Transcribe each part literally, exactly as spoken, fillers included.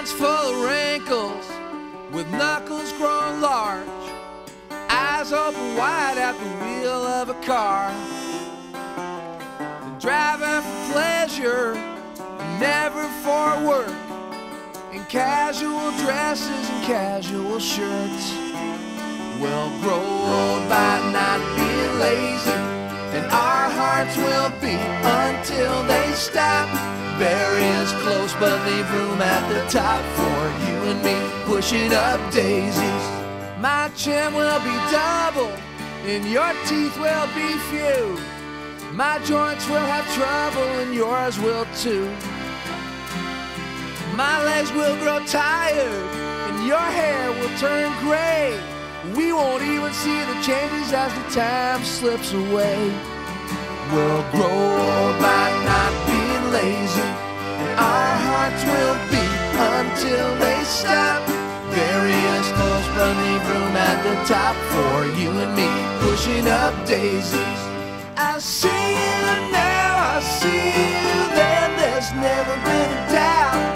Hands full of wrinkles, with knuckles grown large, eyes open wide at the wheel of a car. Driving for pleasure, never for work, in casual dresses and casual shirts. We'll grow old by not being lazy, and our hearts will beat until they stop. Bury us close but leave room at the top for you and me pushing up daisies. My chin will be double and your teeth will be few. My joints will have trouble and yours will too. My legs will grow tired and your hair will turn gray. We won't even see the changes as the time slips away. We'll grow old by not being lazy, and our hearts will beat until they stop. Bury us close but leave room at the top for you and me pushing up daisies. I see you now, I see you then, there's never been a doubt.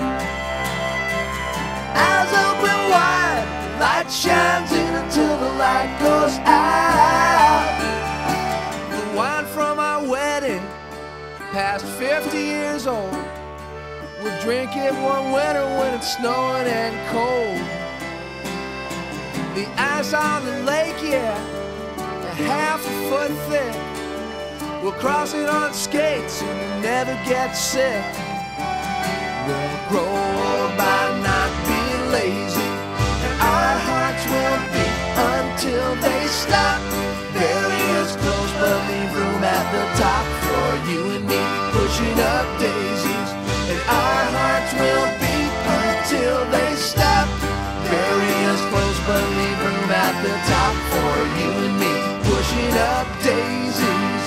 Eyes open wide, light shines in until the light goes out. The wine from our wedding, past fifty years old, we'll drink it one winter when it's snowing and cold. The ice on the lake, yeah, a half a foot thick. We'll cross it on skates and we'll never get sick. We'll grow old by not being lazy, and our hearts will beat until they stop. Bury us close but leave room at the top for you and me pushing up daisies. And our hearts will beat until they stop. Bury us close but leave room at the top for you and me pushing up daisies.